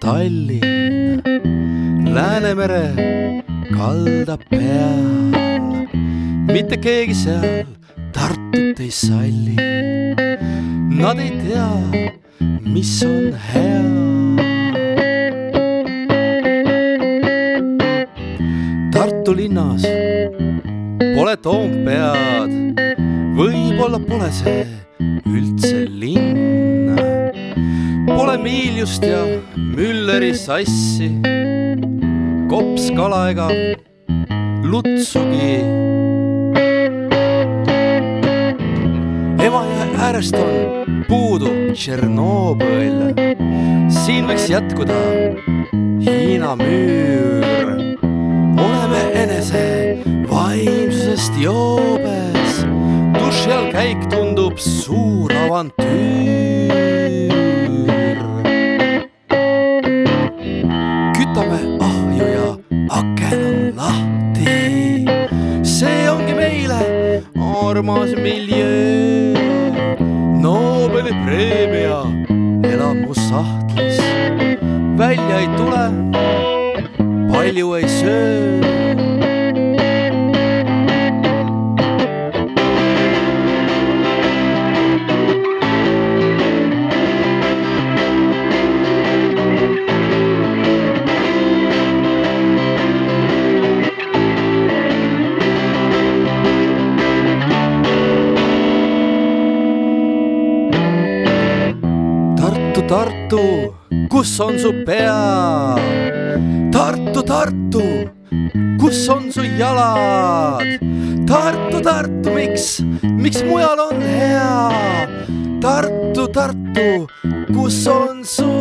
Tallinn, Läänemere kalda peal. Mitte keegi seal Tartut ei salli. Nad ei tea, mis on hea. Tartu linnas pole Toompead, võib-olla pole see üldse linna. Pole Miiljust ja Mülleri sassi, kopskala ega lutsugi. Emajõe äärest on puudu Tšernobõl, siin võiks jätkuda Hiina müür. Oleme enese vaimsusest joobes, duši all käik tundub suur avantüür. Kütame ahju ja aken on lahti, see ongi meile armas miljöö. Nobeli preemia elamussahtlis, välja ei tule, palju ei söö. Tartu, kus on su pea? Tartu, Tartu, kus on su jalad? Tartu, Tartu, miks mujal on hea? Tartu, Tartu, kus on su